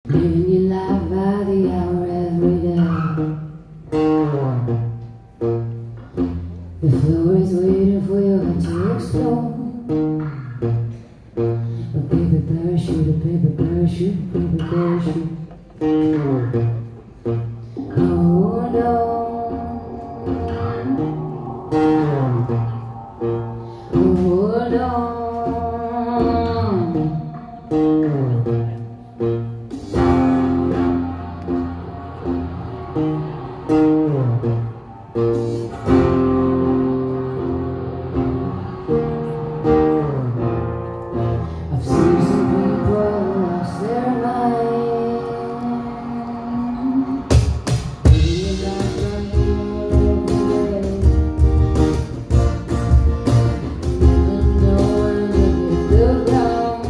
Living your life by the hour every day. The floor is waiting for your head to explode. A paper parachute, a paper parachute, a paper parachute. Hold on. Hold on. I've seen some people lost their mind. Maybe a life running all over the way. Even no one will hit the ground.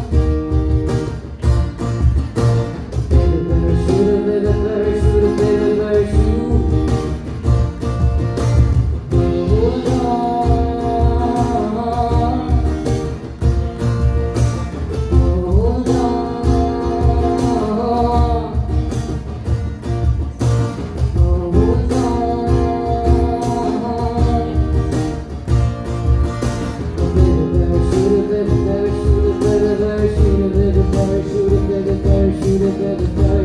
Baby parachute, baby parachute, baby parachute. Hold on. Shoot it,